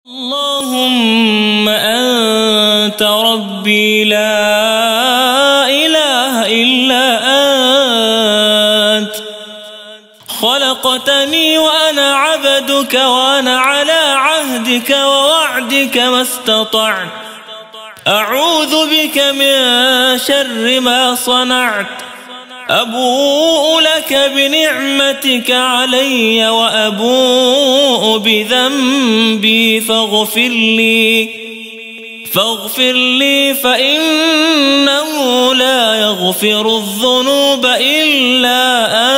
اللهم أنت ربي لا إله إلا أنت، خلقتني وأنا عبدك وأنا على عهدك ووعدك ما استطعت، أعوذ بك من شر ما صنعت، أبوء لك بنعمتك علي وأبوء بذنبي فاغفر لي فإنه لا يغفر الذنوب إلا